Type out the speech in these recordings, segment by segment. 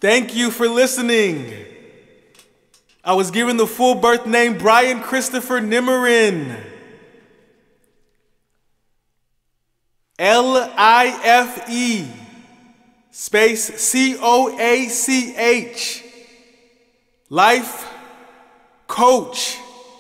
Thank you for listening. I was given the full birth name Brian Christopher Nimmerin. L-I-F-E space C-O-A-C-H. Life coach.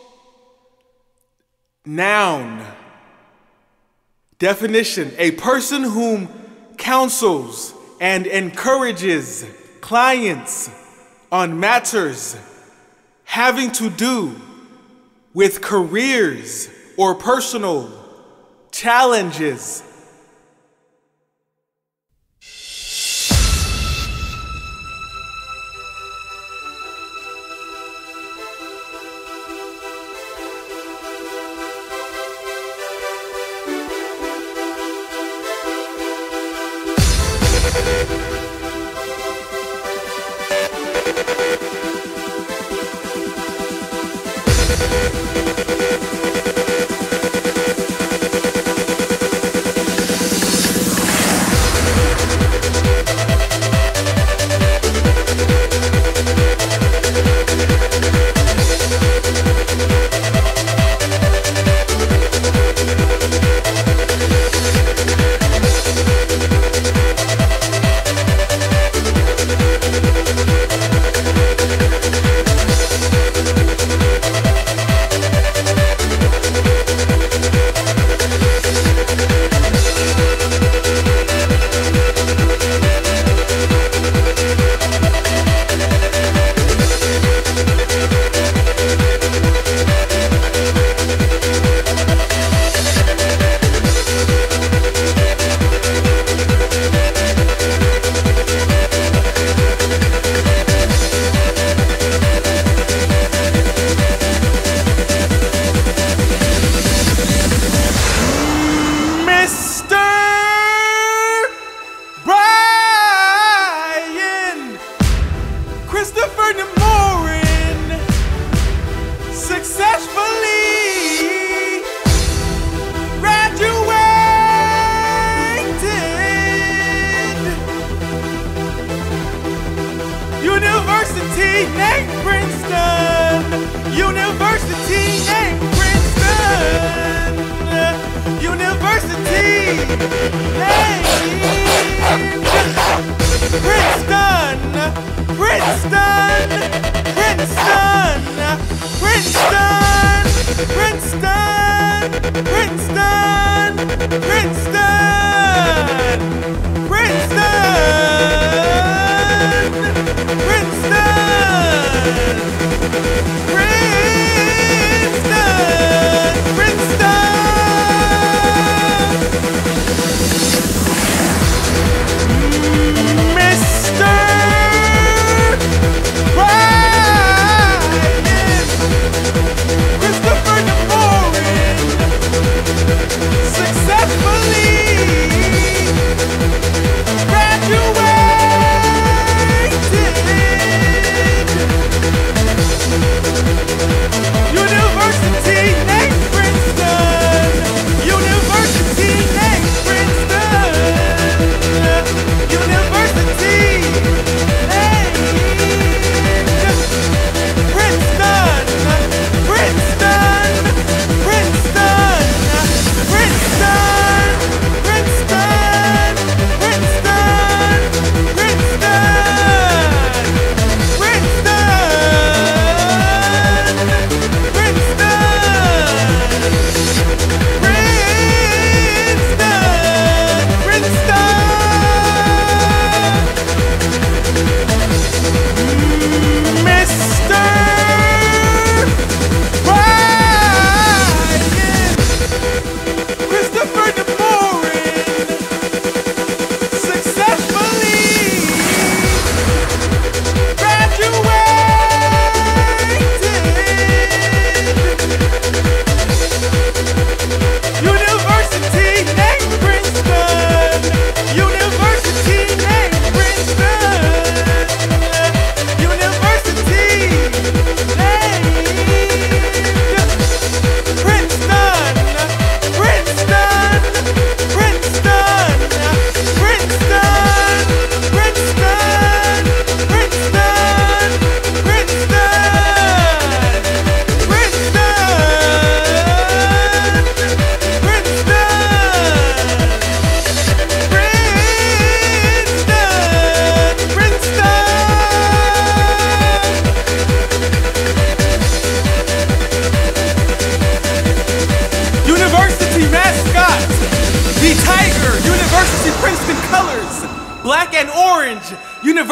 Noun. Definition: a person whom counsels and encourages clients on matters having to do with careers or personal challenges. Christopher Nimmerin successfully graduated University named Princeton. University named Princeton. University named Princeton. Princeton, Princeton, Princeton, Princeton, Princeton, Princeton, Princeton,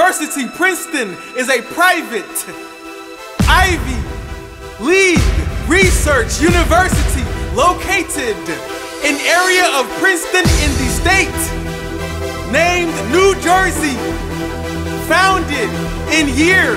University, Princeton, is a private Ivy League research university located in area of Princeton in the state named New Jersey, founded in year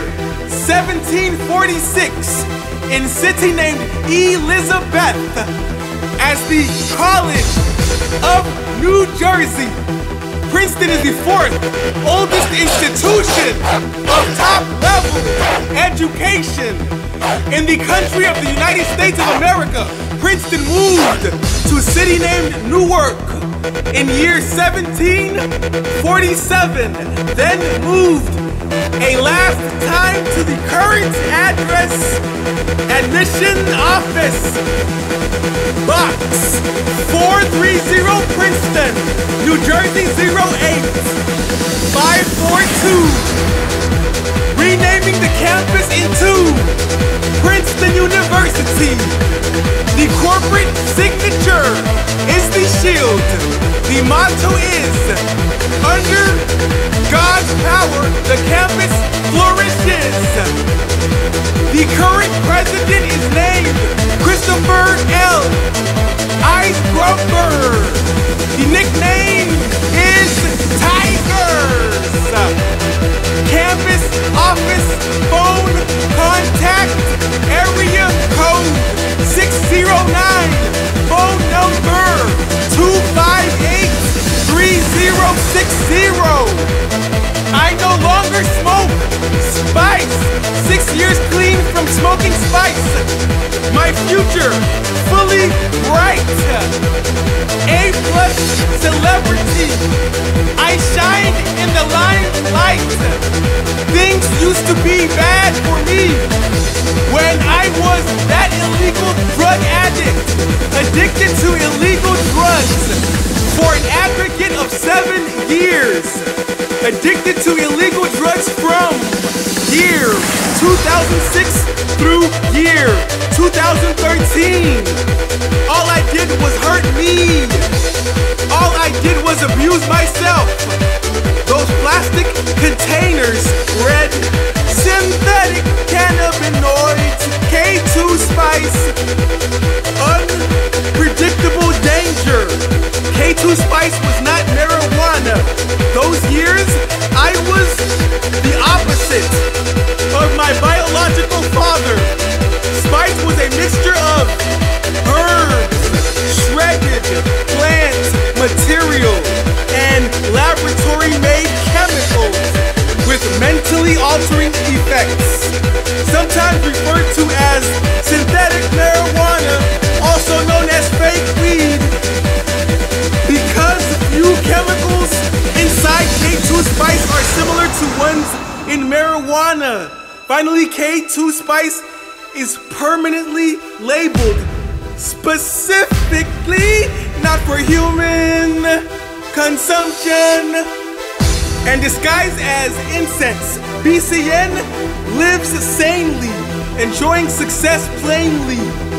1746 in city named Elizabeth as the College of New Jersey. Princeton is the fourth oldest institution of top-level education in the country of the United States of America. Princeton moved to a city named Newark in year 1747, then moved a last time to the current address, admission office, box 430 Princeton, New Jersey 08542. Renaming the campus into Princeton University. The corporate signature is the shield. The motto is, under God's power, the campus flourishes. The current president is named Christopher L. Eisgruber. The nickname is Tigers. Campus office phone contact area code 609. Phone number 258-3060. I no longer smoke spice. 6 years clean from smoking spice. My future fully bright. A+ celebrity. I shine in the limelight. Things used to be bad for me when I was that illegal drug addict, addicted to illegal drugs for an aggregate of 7 years. Addicted to illegal drugs from year 2006 through year 2013. All I did was hurt me. All I did was abuse myself. Those plastic containers read synthetic cannabinoids, K2 spice, unpredictable danger. K2 spice was not marijuana. Those years, I was the opposite of my biological father. Spice was a mixture of herbs, shredded plant material, and laboratory-made chemicals with mentally altering effects, sometimes referred to as synthetic marijuana, also known as fake weed, because few chemicals inside K2 spice are similar to ones in marijuana. Finally, K2 spice is permanently labeled specifically not for human consumption and disguised as incense. BCN lives sanely, enjoying success plainly.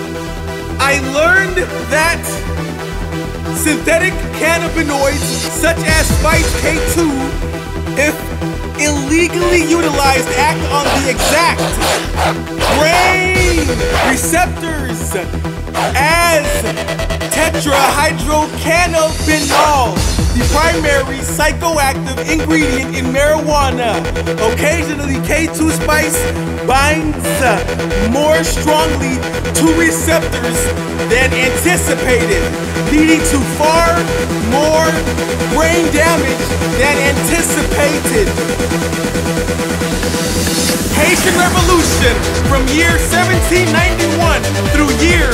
I learned that synthetic cannabinoids such as Spice K2, if illegally utilized, act on the exact brain receptors as tetrahydrocannabinol, the primary psychoactive ingredient in marijuana. Occasionally, K2 spice binds more strongly to receptors than anticipated, leading to far more brain damage than anticipated. Haitian Revolution from year 1791 through year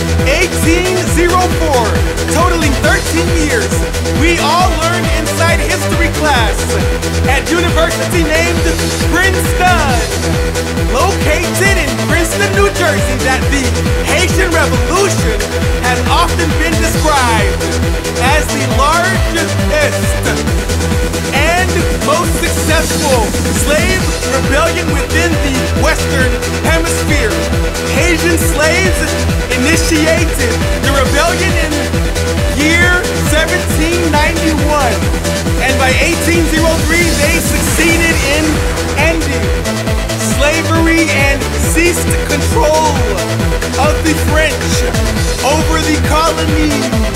1804, totaling 13 years. We all learned inside history class at university named Princeton, located in Princeton, New Jersey, that the Haitian Revolution has often been described as the largest and most successful slave rebellion within the Western Hemisphere. Asian slaves initiated the rebellion in year 1791, and by 1803 they succeeded in ending slavery and ceased control of the French over the colony.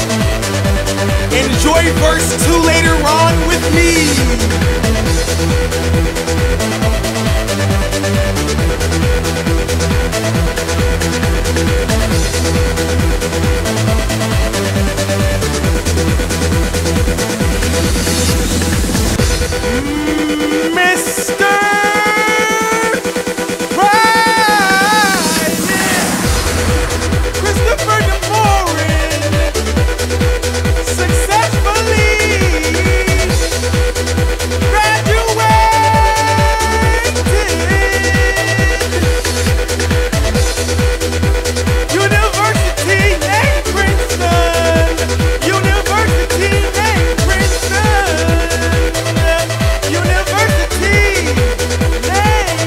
Enjoy verse 2 later on with me. Mr. Ryan Christopher DeMorin successfully graduated University named Princeton. University named Princeton. University named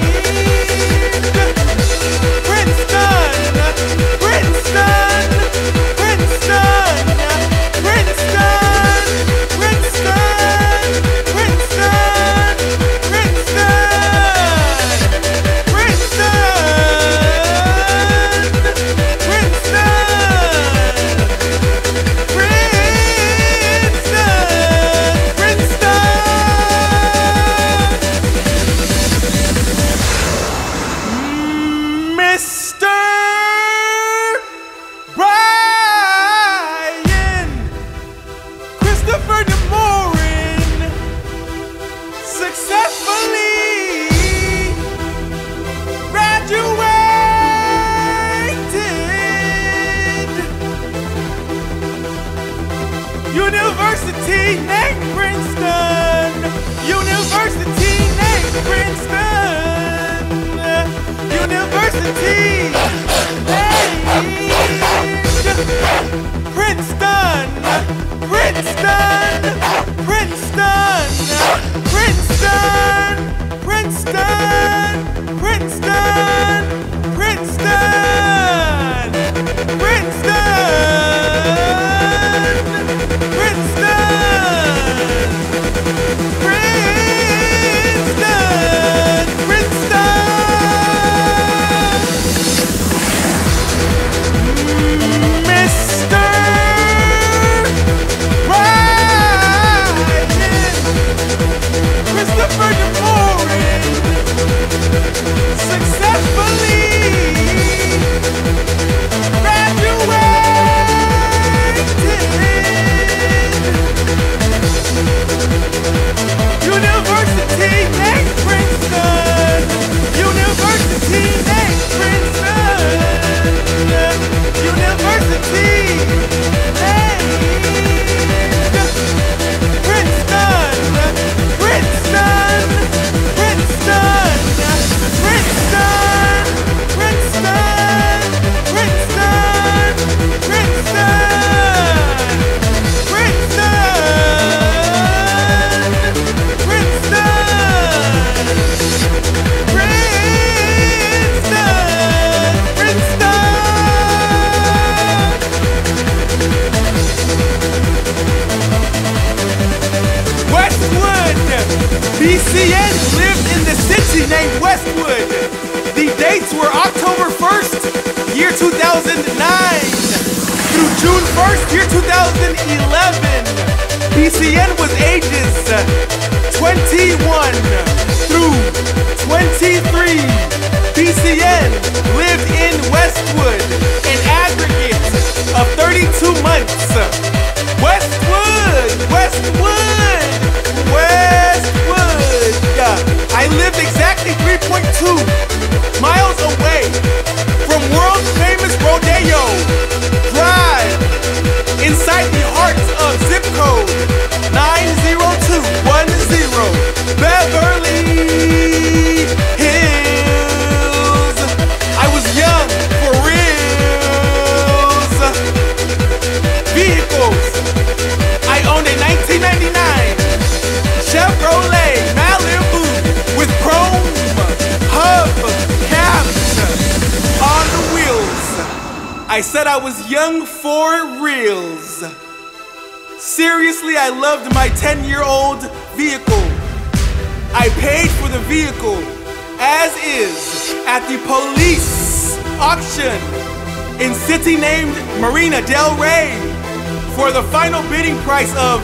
Princeton. Princeton. Princeton. Princeton. Princeton. Princeton. Mr. Ryan Christopher DeMorin successfully graduated University named Princeton. University named Princeton. University named Princeton. Princeton. Princeton. Princeton. Princeton. Princeton. Princeton. BCN lived in the city named Westwood. The dates were October 1st, year 2009 through June 1st, year 2011. BCN was ages 21 through 23. BCN lived in Westwood an aggregate of 32 months. Westwood, Westwood, Westwood. I lived exactly 3.2 miles away from world famous Rodeo Drive, inside the heart of zip code 90210, Beverly Hills. I was young for reals. Vehicles. I owned a 1999 Chevrolet I said I was young for reals. Seriously, I loved my 10-year-old vehicle. I paid for the vehicle as is at the police auction in city named Marina del Rey for the final bidding price of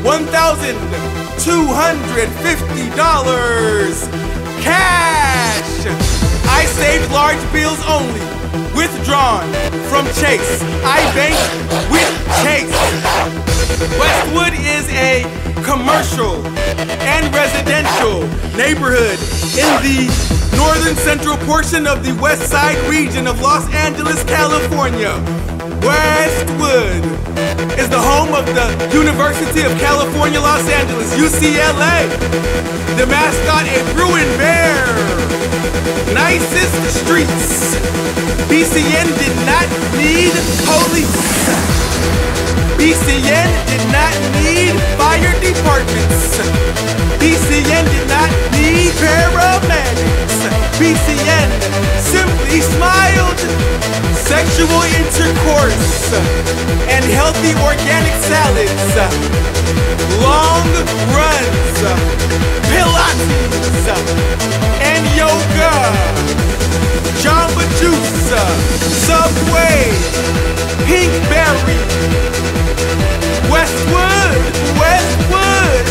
$1,250 cash. I saved large bills only, withdrawn from Chase. I banked with Chase. Westwood is a commercial and residential neighborhood in the northern central portion of the West Side region of Los Angeles, California. Westwood is the home of the University of California, Los Angeles, UCLA. The mascot, a Bruin Bear. Nicest streets. BCN did not need police. BCN did not need fire departments. BCN did not need paramedics. BCN simply smiled. Sexual intercourse and healthy organic salads. Long runs, Pilates, and yoga. Jamba Juice, Subway, Pinkberry. Westwood, Westwood,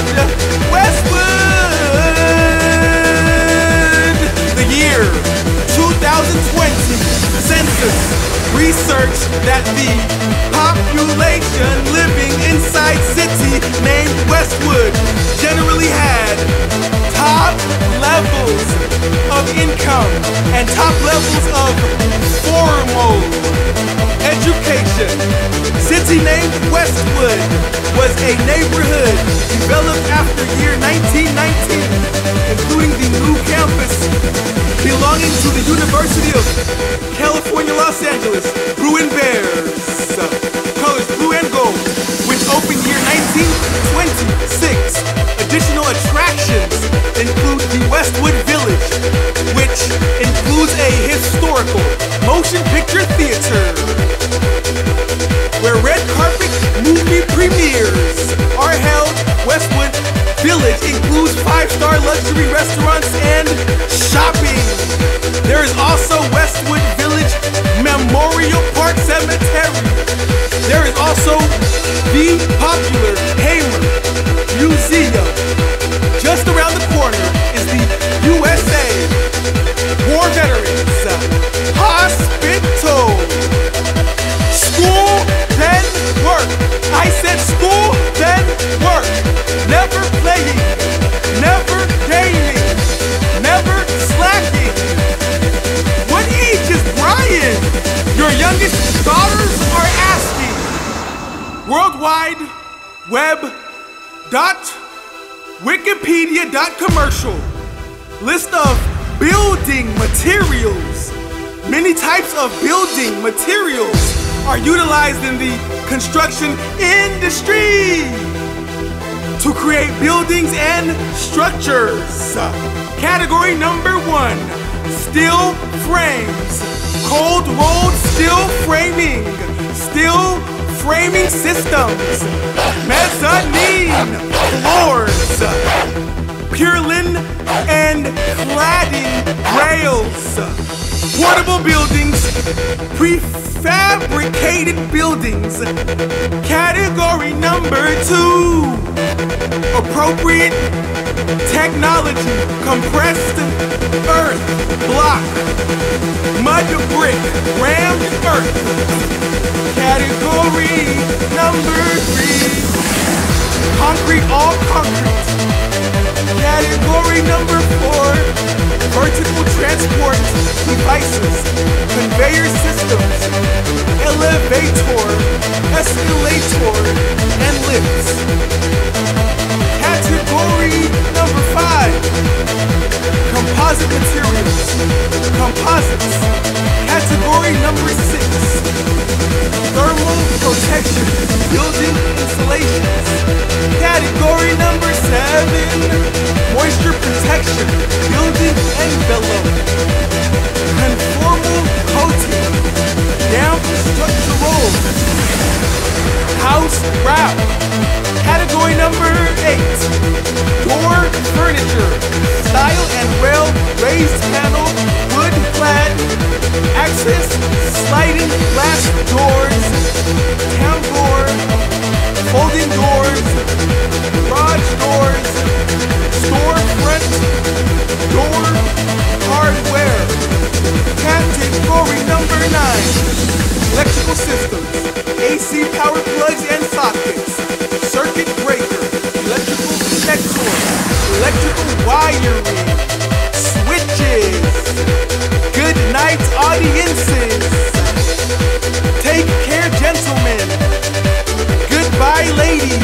Westwood. The year 2020 census researched that the population living inside city named Westwood generally had top levels of income and top levels of formal education. City named Westwood was a neighborhood developed after year 1919, including the new campus belonging to the University of California, Los Angeles, Bruin Bears, colors blue and gold, which opened year 1926. Additional attractions include the Westwood Village, which includes a historical motion picture theater, where red carpet movie premieres are held. Westwood Village includes 5-star luxury restaurants and shopping. There is also Westwood Village Memorial Park Cemetery. There is also the popular Hamer Museum. Just around the corner is the USA War Veterans Hospital. School, then work. I said school, then work. Never playing, never gaming, never slacking. What age is Brian? Your youngest daughters are asking. Worldwide Web Wikipedia.commercial. List of building materials. Many types of building materials are utilized in the construction industry to create buildings and structures. Category number 1, steel frames. Cold rolled steel framing. Steel framing systems. Mezzanine floors. Purlin and cladding rails. Portable buildings. Prefabricated buildings. Category number 2, appropriate technology. Compressed earth block. Mud brick. Rammed earth. Category number 3, concrete, all concrete. Category number 4, vertical transport devices, conveyor systems, elevator, escalator, and lifts. Category number 5, composite materials, composites. Category number 6, thermal protection, building insulations. Category number 7, moisture protection, building envelope. Conformal coating, down construction First route. Category number 8. Door furniture. Style and rail, raised panel, wood clad. Access, sliding glass doors. Town door. Folding doors. Garage doors. Storefront. Door hardware. Category number 9. Electrical systems. AC power plugs and sockets. Circuit breaker. Electrical connector. Electrical wiring. Switches. Good night audiences. Take care, gentlemen. Goodbye, ladies.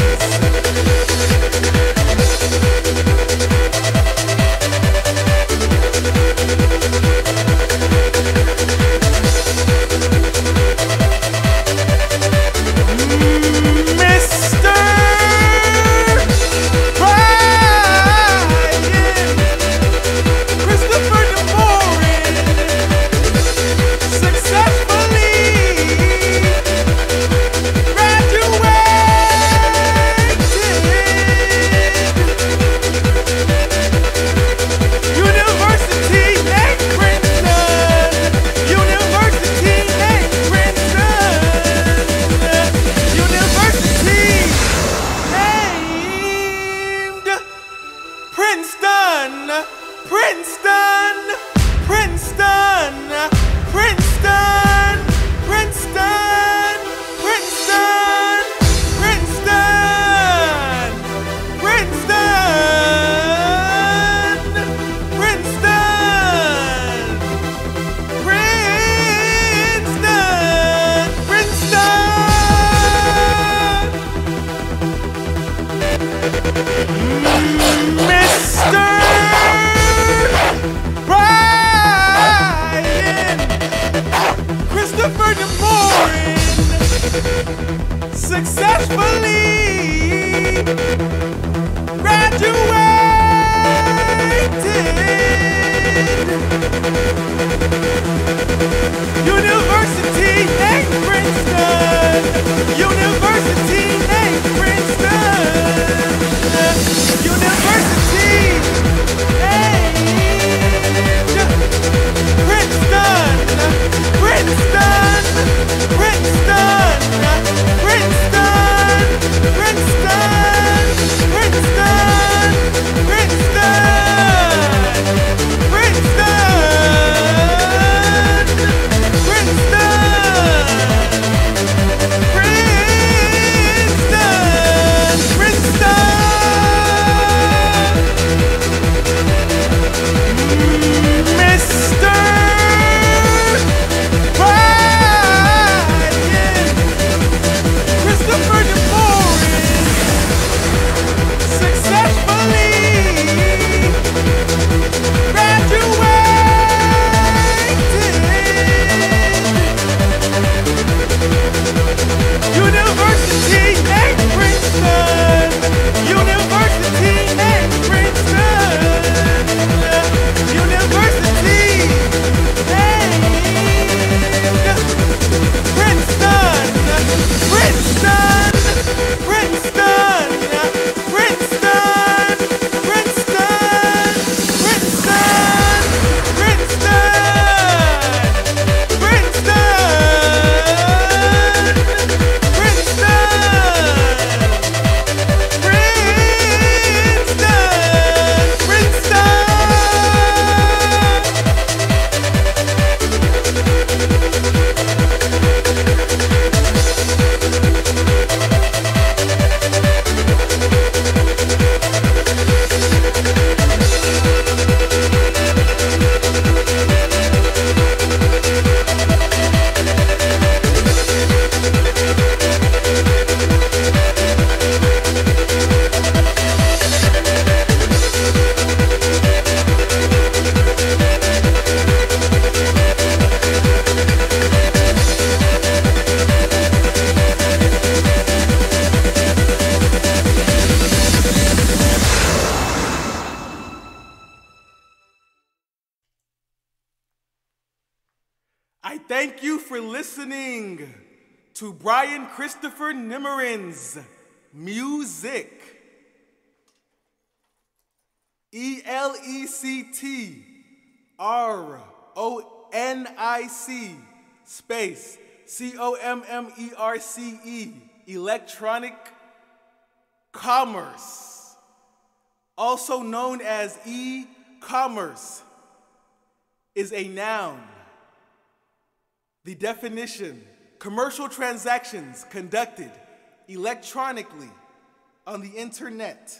I thank you for listening to Brian Christopher Nimmerins, music. ELECTRONIC space COMMERCE, electronic commerce, also known as e-commerce, is a noun. The definition: commercial transactions conducted electronically on the internet.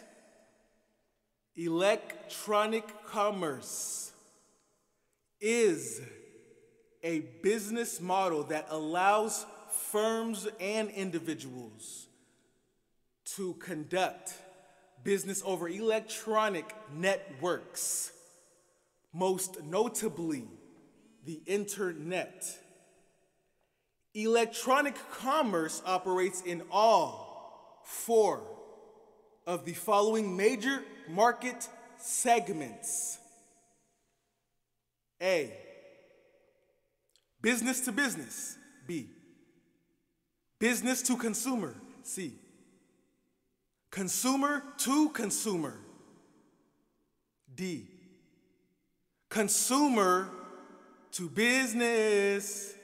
Electronic commerce is a business model that allows firms and individuals to conduct business over electronic networks, most notably the internet. Electronic commerce operates in all four of the following major market segments. A, business to business. B, business to consumer. C, consumer to consumer. D, consumer to business.